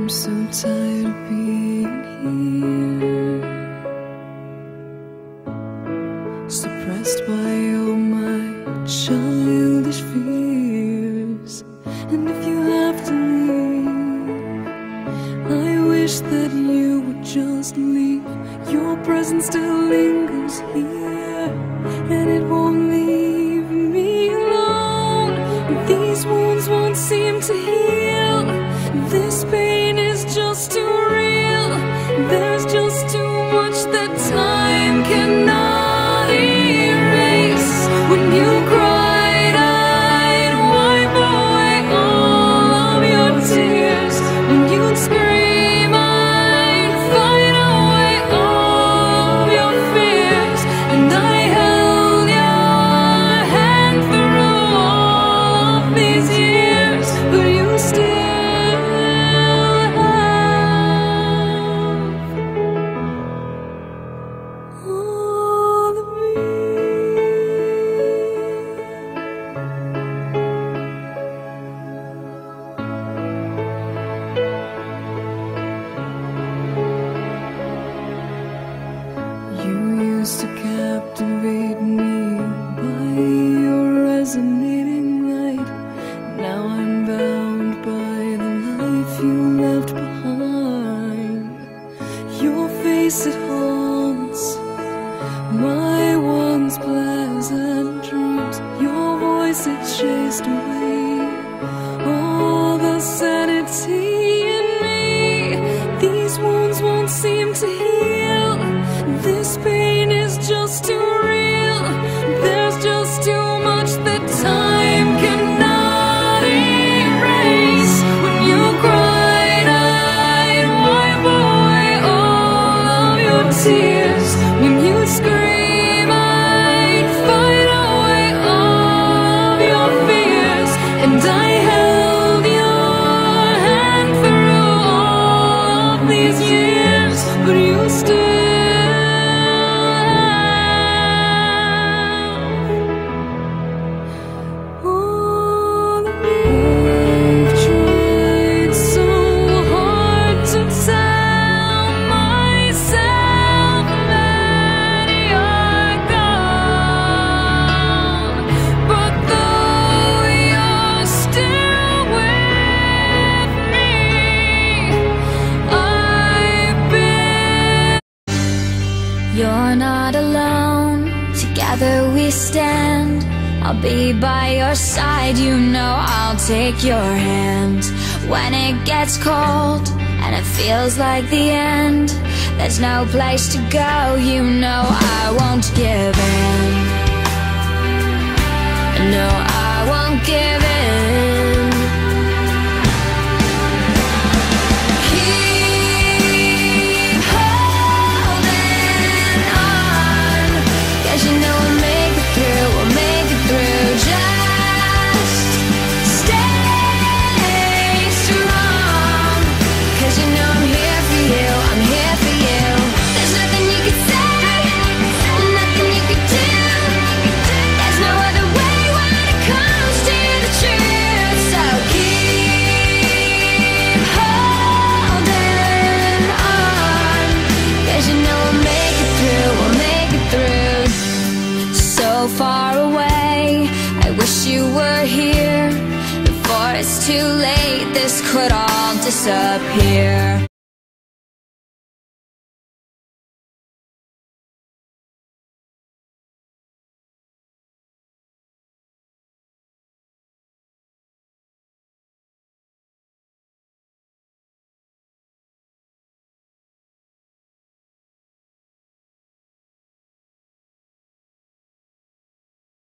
I'm so tired of being here, suppressed by all my childish fears. And if you have to leave, I wish that you would just leave. Your presence still lingers here, and it won't leave me alone. These wounds won't seem to heal. This pain is just too real. There's just too much that time cannot erase. When you cried, I'd wipe away all of your tears. When you'd scream, I'd fight away all of your fears. And I held your hand through all of these years, but you still to captivate me by your resonating light. Now I'm bound by the life you left behind. Your face, it haunts my once pleasant dreams. Your voice, it chased away all the sanity in me. These wounds won't seem to heal. This pain is just too real. There's just too much that time cannot erase. When you cried, I'd wipe away all of your tears. When you scream, I'd fight away all of your fears. And I held your hand through all of these years, but you still You're not alone, together we stand. I'll be by your side, you know I'll take your hand. When it gets cold and it feels like the end, there's no place to go, you know I won't give in. No, I won't give in. Far away, I wish you were here. Before it's too late, this could all disappear.